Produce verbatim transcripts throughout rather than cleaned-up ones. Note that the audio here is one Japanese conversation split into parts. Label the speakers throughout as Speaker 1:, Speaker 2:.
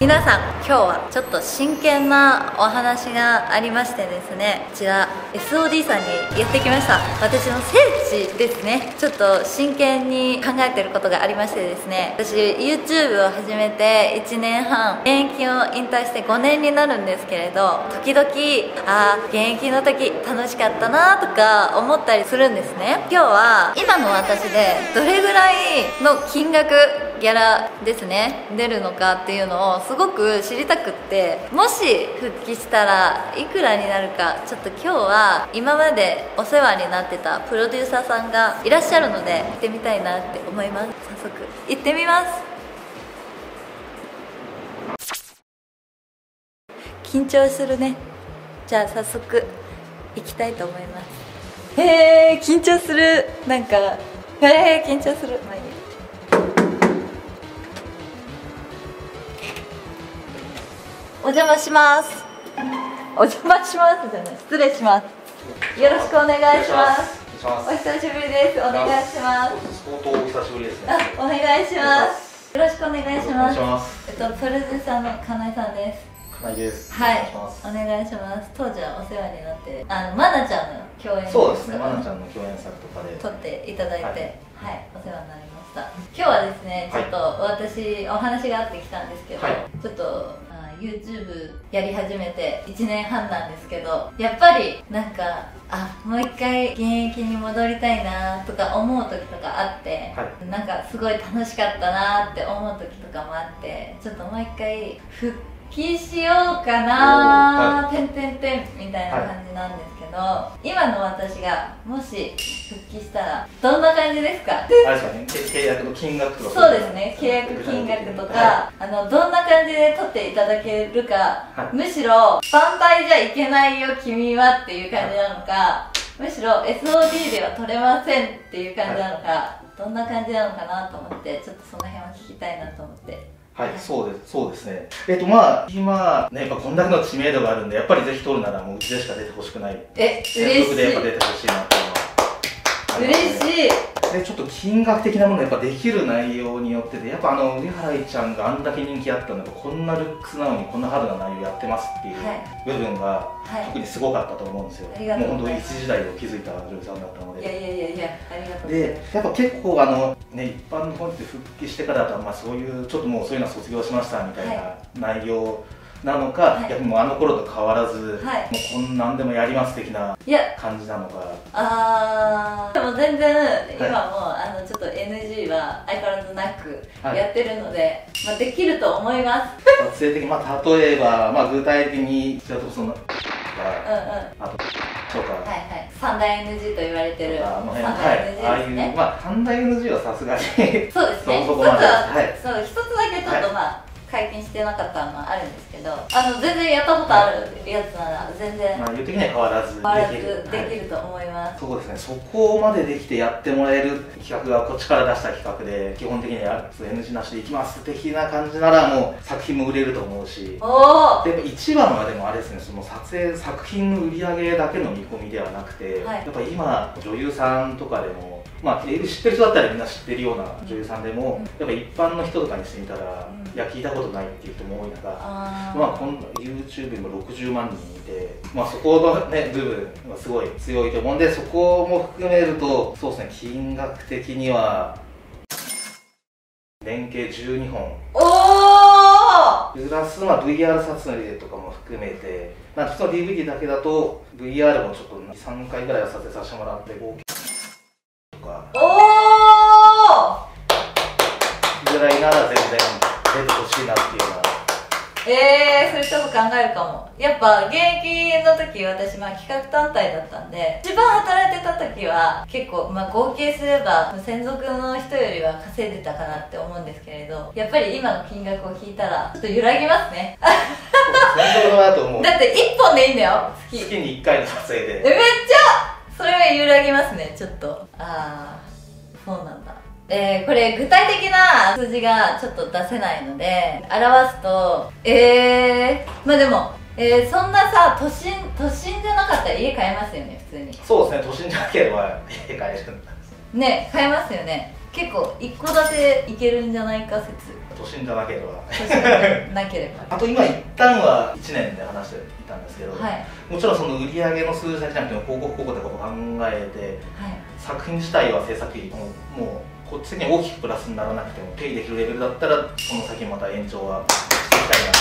Speaker 1: 皆さん、今日はちょっと真剣なお話がありましてですね、こちら エスオーディー さんにやってきました。私の聖地ですね。ちょっと真剣に考えてることがありましてですね、私 YouTube を始めていちねんはん、現役を引退してごねんになるんですけれど、時々あー現役の時楽しかったなとか思ったりするんですね。今日は今の私でどれぐらいの金額ギャラですね出るのかっていうのをすごく知りたくって、もし復帰したらいくらになるか、ちょっと今日は今までお世話になってたプロデューサーさんがいらっしゃるので行ってみたいなって思います。早速行ってみます。緊張するね。じゃあ早速行きたいと思います。へえ緊張する。なんかへえ緊張する。まあいい。お邪魔します。お邪魔しますじゃない、失礼します。よろしくお願いします。お久しぶりです。お願いします。
Speaker 2: 相当お久しぶりですね。
Speaker 1: あ、お願いします。よろしくお願いします。えっとプロデューサーの金井さんです。
Speaker 2: 金井です。
Speaker 1: はい、お願いします。当時はお世話になって、あのマナちゃんの共演
Speaker 2: そうですね。マナちゃんの共演作とかで
Speaker 1: 撮っていただいて、はい、はい、お世話になりました。今日はですね、ちょっと私お話があってきたんですけど、はい、ちょっと。YouTube やり始めていちねんはんなんですけど、やっぱりなんかあもう一回現役に戻りたいなとか思う時とかあって、はい、なんかすごい楽しかったなって思う時とかもあって、ちょっともう一回復帰しようかなー、てんてんてんみたいな感じなんですけど、はい、今の私がもし復帰したらどんな感じですか？
Speaker 2: あれですかね、契約の金額とか。
Speaker 1: そうですね、契約金額とか、はい、あのどんな感じで取っていただけるか、はい、むしろ万倍じゃいけないよ君はっていう感じなのか、はい、むしろ エスオーディー では取れませんっていう感じなのか、はい、どんな感じなのかなと思って、ちょっとその辺を聞きたいなと思って。
Speaker 2: はい、そうです、そうですね。えっと、まあ、今、ね、やっぱこんだけの知名度があるんで、やっぱりぜひ取るなら、もううちでしか出てほしくない。
Speaker 1: え、嬉しい。
Speaker 2: でやっぱ出てほしいなっていうのは、ね。
Speaker 1: 嬉しい。
Speaker 2: で、ちょっと金額的なものやっぱできる内容によってて、やっぱあの、上原愛ちゃんがあんだけ人気あったので、こんなルックスなのにこんなハードな内容やってますっていう部分が、はい、特にすごかったと思うんですよ。はい、もう本当に一時代を築いた女優さんだったので。
Speaker 1: いやいやいやいや、ありがとうございます。
Speaker 2: で、やっぱ結構あの、ね、一般の方に復帰してからだと、まあそういう、ちょっともうそういうのは卒業しましたみたいな内容なのか、はい、いやもうあの頃と変わらず、はい、もうこんなんでもやります的な感じなのか。
Speaker 1: あー、でも全然今も、はい、あのちょっと エヌジー は相変わらずなくやってるので、はい、まあできると思います。
Speaker 2: 撮影的に、まあ例えば、まあ具体的に、その、うんうん、あと、とか、
Speaker 1: はいはい、三大 エヌジー と言われてる
Speaker 2: あの辺、はい、ああいう、まあ三大 エヌジー はさすがに
Speaker 1: そうですね、
Speaker 2: そこまで、はい、
Speaker 1: そう一つだけちょっとまあ、はい、解禁してなかったのはあるんですけど、あの全然やったことあるやつなら全然、
Speaker 2: まあ言う的には変わらず
Speaker 1: 変わらずできると思います。
Speaker 2: そうですね、そこまでできてやってもらえる企画がこっちから出した企画で、基本的には エヌジー なしでいきます的な感じなら、もう作品も売れると思うし、おで一番はでもあれですね、その撮影作品の売り上げだけの見込みではなくて、はい、やっぱり今女優さんとかでも、まあ、知ってる人だったらみんな知ってるような女優さんでも、うん、やっぱ一般の人とかにしてみたら、うん、いや聞いたことないっていう人も多い中、あまあこの YouTube にもろくじゅうまんにんいて、まあ、そこの、ね、部分はすごい強いと思うんで、そこも含めるとそうですね、金額的には連携じゅうにほん、おプラス、まあ、ブイアール 撮影とかも含めて、まあ、普通の ディーブイディー だけだと ブイアール もちょっとにさんかいぐらいは撮影させてもらって、合計とかおーぐらいなら全然出てほしいなっていうのは。
Speaker 1: えー、それちょっと考えるかも。やっぱ現役の時私、まあ、企画単体だったんで、一番働いてた時は結構、まあ、合計すれば専属の人よりは稼いでたかなって思うんですけれど、やっぱり今の金額を聞いたらちょっと揺らぎますね。
Speaker 2: 専属だと思う。
Speaker 1: だっていっぽんでいいんだよ、月
Speaker 2: 月にいっかいの撮影で。
Speaker 1: え、めっちゃそれは揺らぎますね、ちょっと。ああそうなんだ。えー、これ具体的な数字がちょっと出せないので表すと、えー、まあでも、えー、そんなさ都心都心じゃなかったら家買えますよね、普通に。
Speaker 2: そうですね、都心じゃなければ家買えるんだ
Speaker 1: ね、買えますよね。 結構一戸建ていけるんじゃないか説。
Speaker 2: 都心じゃなければ
Speaker 1: 都心じゃなければ
Speaker 2: あと今一旦はいちねんで話していたんですけど、
Speaker 1: はい、
Speaker 2: もちろんその売り上げの数字だけじゃなくても広告広告ってことを考えて、はい、作品自体は制作費ももうこっち的に大きくプラスにならなくてもペイできるレベルだったらその先また延長はしていきたいな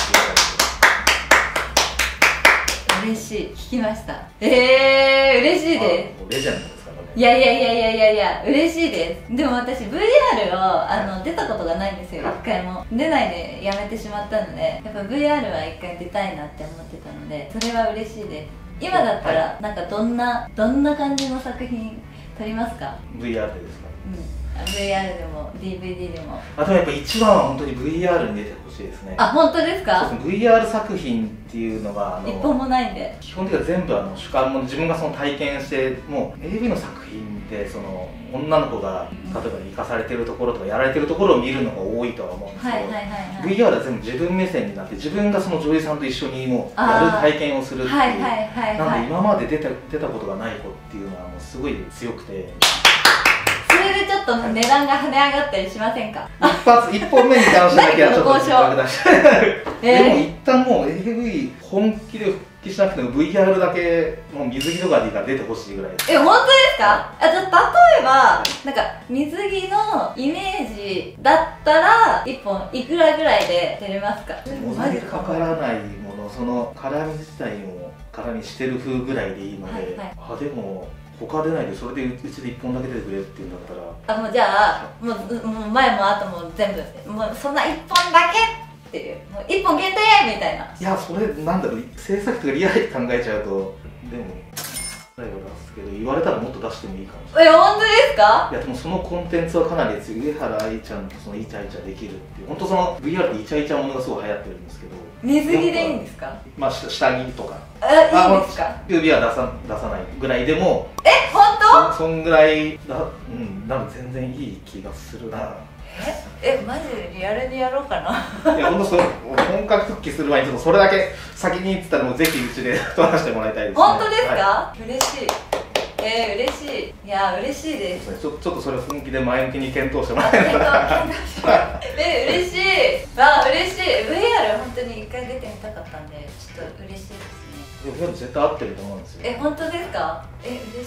Speaker 2: っていう。
Speaker 1: 嬉しい、聞きました。えー、嬉しいです。
Speaker 2: レジェンドですからね。
Speaker 1: いやいやいやいやいやいや、嬉しいです。でも私 ブイアール をあの出たことがないんですよ、一回も。出ないでやめてしまったので、やっぱ ブイアール は一回出たいなって思ってたので、それは嬉しいです。今だったら、なんかどんな、どんな感じの作品撮りますか？
Speaker 2: ブイアール でですか？
Speaker 1: うん、ブイアール でも ディーブイディー でも。
Speaker 2: あとやっぱ一番は本当に ブイアール に出てほしいですね。
Speaker 1: あ、本当ですか？
Speaker 2: そうですね、ブイアール 作品っていうのがあの
Speaker 1: 一本もないんで、
Speaker 2: 基本的には全部あの主観も自分がその体験して、もう エーブイ の作品ってその女の子が例えば生かされてるところとかやられてるところを見るのが多いとは思うんですけど、 ブイアール は全部自分目線になって自分がその女優さんと一緒にもうやる体験をするっていう、なんで今まで出た出たことがない子っていうのはもうすごい強くて。
Speaker 1: それでちょっと値段が跳ね上がったりしませんか？
Speaker 2: 一発一本目に関してだけはちょっと時間が出してでも一旦もう エーブイ 本気で復帰しなくても ブイアール だけもう水着とかで出てほしいぐらいです。
Speaker 1: え、本当ですか？あ、じゃあ例えばなんか水着のイメージだったらいっぽんいくらぐらいで出れますか？
Speaker 2: モザイクかからないもの、その絡み自体も絡みしてる風ぐらいでいいので、はいはい、あ、でも他出ないでそれでうちでいっぽんだけ出てくれっていうんだったら、
Speaker 1: あ、もうじゃあもう、もう前も後も全部もうそんないっぽんだけっていう、もういっぽん限定みたいな。
Speaker 2: いや、それなんだろう、制作とかリアルに考えちゃうと、でも最後出すけど言われたらもっと出してもいいかもしれない。
Speaker 1: え、本当ですか？
Speaker 2: いや、でもそのコンテンツはかなり強い。上原愛ちゃんとそのイチャイチャできるっていう、本当その ブイアール でイチャイチャものがすごい流行ってるんですけど、
Speaker 1: 水着でいいんですか？
Speaker 2: まあ下着とか、
Speaker 1: え、いいんですか？
Speaker 2: 指は出さ出さないぐらいでも、
Speaker 1: え、本当？
Speaker 2: そ, そんぐらいだ、うん、なんか全然いい気がするな。
Speaker 1: え、え、マジでリアルにやろうかな。
Speaker 2: いや、本当その本格復帰する前にちょっとそれだけ先に言ってたらもうぜひうちで撮らせてもらいたいですね。
Speaker 1: 本当ですか？
Speaker 2: は
Speaker 1: い、嬉しい。えー、嬉しい。いや、嬉しいです。
Speaker 2: ちょ、ちょっとそれを本気で前向きに検討してもらえたら。
Speaker 1: え、嬉しい。あ、嬉しい。ブイアール 本当に一回出てみたかったんで、ちょっと嬉しいですね。
Speaker 2: いや、絶対合ってると思うんですよ。
Speaker 1: え、本当ですか？え、嬉しいです。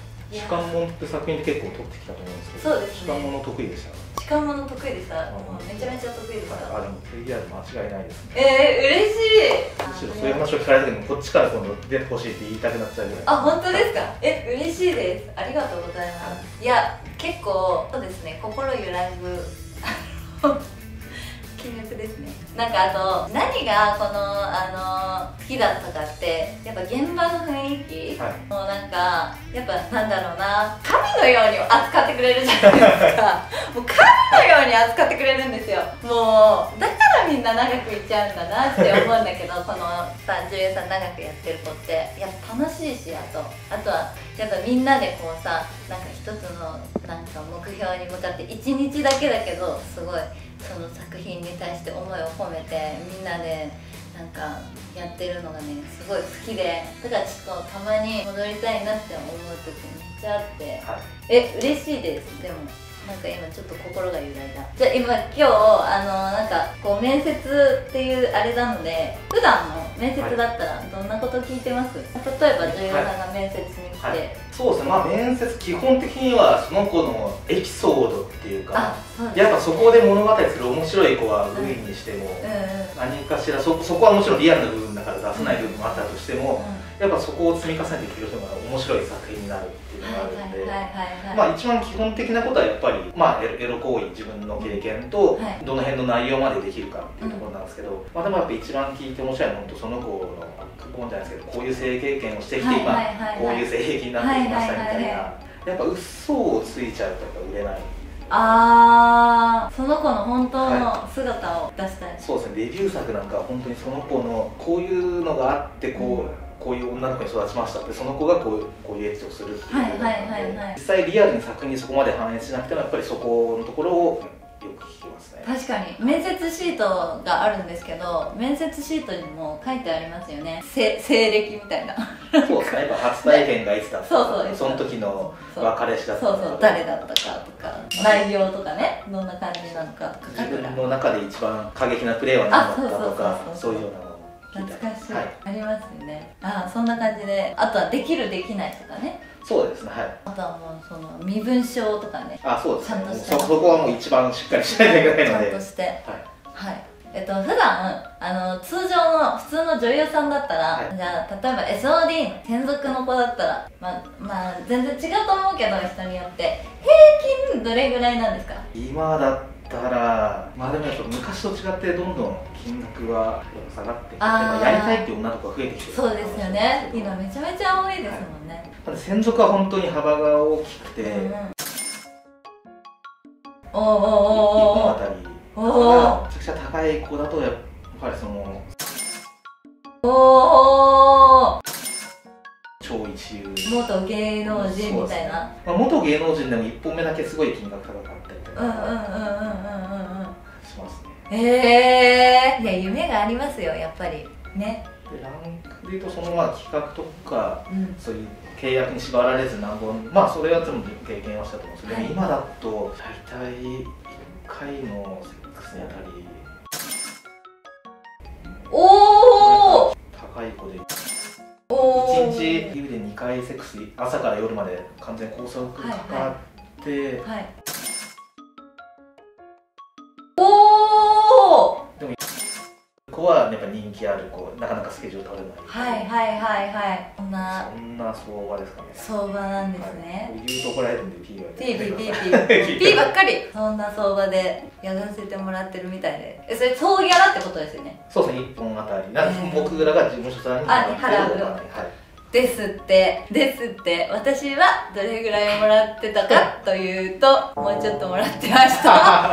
Speaker 2: 痴漢物って作品で結構撮ってきたと思うんですけど、
Speaker 1: そうですね、
Speaker 2: 痴漢物得意でしたね。
Speaker 1: 痴漢物得意でした。もうめちゃめちゃ得意でした。
Speaker 2: あ、でも ブイアール 間違いないですね。
Speaker 1: えー、嬉しい。
Speaker 2: むしろそういう話を聞かれた時にこっちから今度出てほしいって言いたくなっちゃうぐらい。
Speaker 1: あ、本当ですか？え、嬉しいです。ありがとうございます。いや、結構そうですね、心揺らぐ金額ですね。なんかあと何がこのあの好きだったかって、やっぱ現場の雰囲気、はい、もうなんかやっぱなんだろうな、神のように扱ってくれるじゃないですか。もう神のように扱ってくれるんですよ。もうだからみんな長くいっちゃうんだなって思うんだけど、このさ女優さん長くやってる子ってやっぱ楽しいし、あとあとはやっぱみんなでこうさ、なんか一つのなんか目標に向かっていちにちだけだけどすごいその作品に対して思いを込めてみんなでなんかやってるのがねすごい好きで、だからちょっとたまに戻りたいなって思う時めっちゃあって、はい、え嬉しいです。でもなんか今ちょっと心が揺らいだ。じゃあ今今日あのなんかこう面接っていうあれなので、普段の面接だったらどんなこと聞いてます？はい、例えば女優さんが面接に来て、はいはい、そうですね、まあ面接基本的にはその子のエピソードっていうか、やっぱそこで物語する面白い子は部員にしても、何かしら そ, そこはもちろんリアルな部分だから出せない部分もあったとしても、やっぱそこを積み重ねていける人が面白い作品になるっていうのがあるんで、まあ一番基本的なことはやっぱり、まあ、エロ行為、自分の経験とどの辺の内容までできるかっていうところなんですけど、まあでもやっぱ一番聞いて面白いのはその子の過去じゃないですけど、こういう性経験をしてきて今こういう性癖になってきましたみたいな、やっぱ嘘をついちゃうとやっぱ売れない。あー、その子の本当の姿を出したい、はい、そうですね。デビュー作なんかは本当にその子のこういうのがあってこう、うん、こういう女の子に育ちましたって、その子がこういうこういうエピソードをするっていうので、実際リアルに作品にそこまで反映しなくてもやっぱりそこのところをよく聞きますね。
Speaker 2: ね。
Speaker 1: 確かに面接シートがあるんですけど、面接シートにも書いてありますよね、せ西暦みたいな。
Speaker 2: そうですね、初体験がいつだったか、
Speaker 1: そうそう、
Speaker 2: その時の彼氏だったか、
Speaker 1: そうそう、誰だったかとか、内容とかね、どんな感じなのか、
Speaker 2: 自分の中で一番過激なプレーは何だったとか、そういうようなのを聞いて
Speaker 1: 懐かしい、
Speaker 2: はい、
Speaker 1: ありますよね。ああ、そんな感じで、あとはできるできないとかね。
Speaker 2: そうですね、はい。
Speaker 1: あとはもうその身分証とかね。
Speaker 2: あ、そうですね、
Speaker 1: ちゃんとして
Speaker 2: そそこはもう一番しっかりしないといけないので、
Speaker 1: ちゃんとして、はい、
Speaker 2: はい、
Speaker 1: えっと、普段あの通常の普通の女優さんだったら、はい、じゃあ例えば エスオーディー 専属の子だったら、まあ、まあ全然違うと思うけど、人によって平均どれぐらいなんですか？
Speaker 2: 今だったら、まあでもやっぱ昔と違ってどんどん金額は下がってきて、やりたいっていう女の子が増えてきてる。
Speaker 1: そうですよね、今めちゃめちゃ多いですもんね。
Speaker 2: はい、専属は本当に幅が大きくて、うん、
Speaker 1: おおおお
Speaker 2: いっぽんあたりめちゃくちゃ高い子だとやっぱりその
Speaker 1: おお
Speaker 2: 超一流
Speaker 1: 元芸能人みたいな、
Speaker 2: ね、まあ、元芸能人でもいっぽんめだけすごい金額高かったりとかしますね。
Speaker 1: へえー、いや夢がありますよやっぱりね。
Speaker 2: でランクでいうとそのまあ企画とか、うん、そういう契約に縛られず何本、まあそれは全部経験はしたと思うんですけど、はい、今だと大体いっかいのセックスにあたりおお高い子でいちにち指でにかいセックス、朝から夜まで完全拘束かかって、はいはい、おおでも子はやっぱ人気ある子、なかなかスケジュール取れない。
Speaker 1: はいはいはいはい、そんな
Speaker 2: そんな相場ですかね。
Speaker 1: 相場なんですね。
Speaker 2: はい、言うと怒られるんで P は
Speaker 1: P P P P P ばっかり。そんな相場でやらせてもらってるみたいで、えそれ総ギャラってことですよね。
Speaker 2: そうですね、いっぽんあたりなんか僕らが事務所さんに
Speaker 1: 払う、はい、ですってですって。私はどれぐらいもらってたかというともうちょっともらってました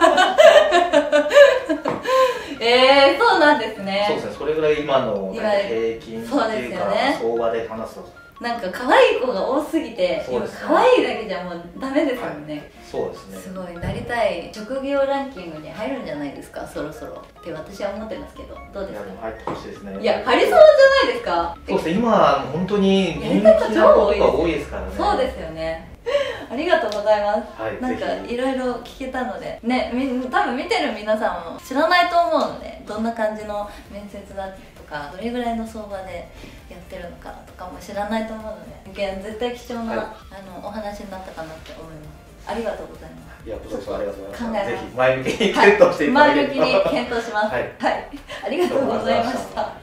Speaker 1: えー、そうなんですね。
Speaker 2: そうですね、それぐらい今の平均っていうか相場で話すと、
Speaker 1: なんか可愛い子が多すぎて、今可愛いだけじゃもうダメですもんね、はい、
Speaker 2: そうですね。
Speaker 1: すごいなりたい職業ランキングに入るんじゃないですか、そろそろって私は思ってますけど、どうですか？
Speaker 2: いや、入ってほしいですね。
Speaker 1: いや、入りそうじゃないですか。
Speaker 2: そうですね、今本当に人気な子が多いですからね。そうですよね
Speaker 1: ありがとうございます、
Speaker 2: はい、
Speaker 1: なんかいろいろ聞けたのでね、多分見てる皆さんも知らないと思うので、どんな感じの面接だとかどれぐらいの相場でやってるのかとかも知らないと思うので、絶対貴重な、はい、あのお話になったかなって思います。ありがとうございます。
Speaker 2: いや、こちらこそありがとうございます。
Speaker 1: 考えます。
Speaker 2: ぜひ前向きに検討していただければ、
Speaker 1: はい、前向きに検討します。はい、はい、ありがとうございました。